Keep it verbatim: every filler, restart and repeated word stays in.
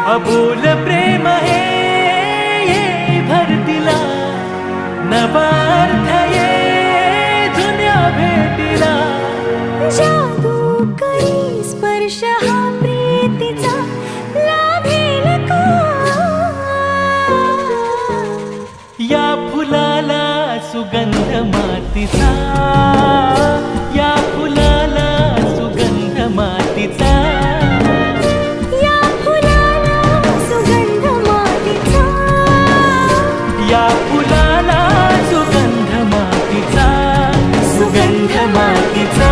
अबोल प्रेम हे ये भरतीला, नवा अर्थ ये जुन्या भेटीला. जादू करी स्पर्श हा प्रीतीचा लाभेल का? या फुलाला सुगंध मातीचा, या फुलाला सुगंध मातीचा, या फुलाला सुगंध मातीचा, या फुलाला सुगंध मातीचा, सुगंध मातीचा.